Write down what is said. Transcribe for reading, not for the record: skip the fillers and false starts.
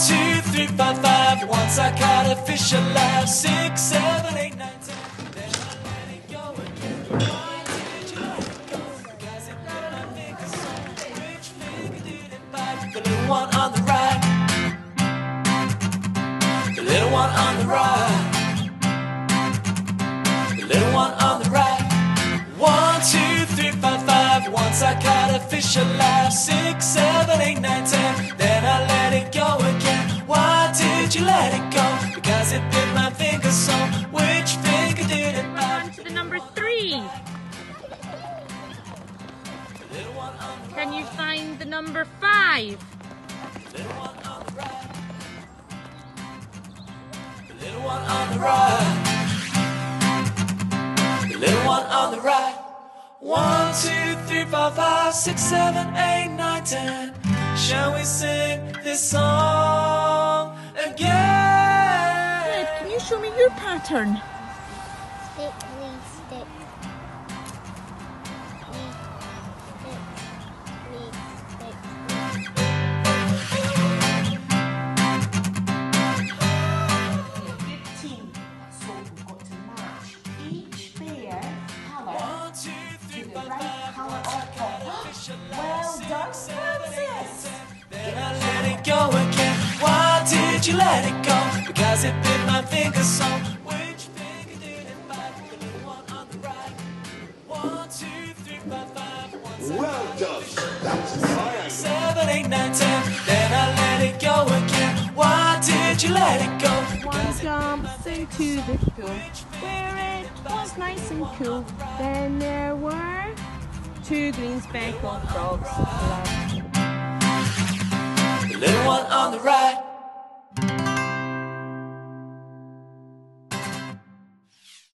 2, 3, 4, 5. Once I caught a fish alive. 6, 7, 8, 9, 10. Then I let it go again. Why did you let it go? Because it bit my finger so. Which finger did it bite? The little one on the right. The little one on the right. The little one on the right. 1, 2, 3, 4, 5. Once I caught a fish alive. 6, 7, 8, 9, 10. Then I let it go again. Why did you let it go? Because it bit my finger so. Which finger did it bite? On to the number 3. Can you find the number 5? Little one on the right. The little one on the right. The little one on the right. 1, 2, 3, 4, 5, 6, 7, 8, 9, 10. Shall we sing this song again? Ed, can you show me your pattern? Stick, lead, stick. Lead, stick, Good team. So we've got to match each bear colour to the right colour of top. Well done, Francis. Then I let it go again. Why did you let it go? Because it bit my finger so. Which finger did it bite? The little one on the right. 1, 2, 3, 4, 5. Well done. That's fine. 7, 8, 9, 10. Then I let it go again. Why did you let it go? One jumps into the pool where it was nice and cool. Then there were 2 green speckled frogs. The little one on the right.